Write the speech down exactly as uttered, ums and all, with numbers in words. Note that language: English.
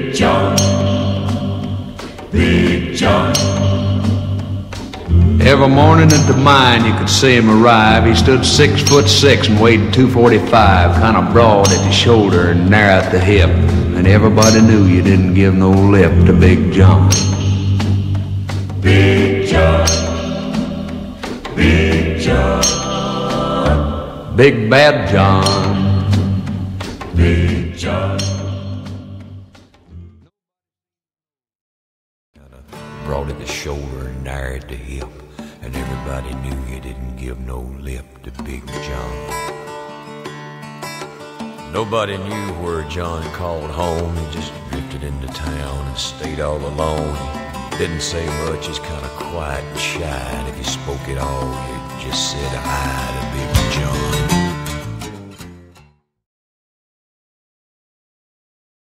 Big Jon, Big Jon. Every morning at the mine you could see him arrive. He stood six foot six and weighed two forty-five, kind of broad at the shoulder and narrow at the hip. And everybody knew you didn't give no lip to Big Jon. Big Jon, Big Jon, Big Bad Jon, Big Jon. Broad at the shoulder and narrow at the hip, and everybody knew you didn't give no lip to Big Jon. Nobody knew where Jon called home. He just drifted into town and stayed all alone. He didn't say much, he's kind of quiet and shy, and if he spoke at all, he just said hi to Big Jon.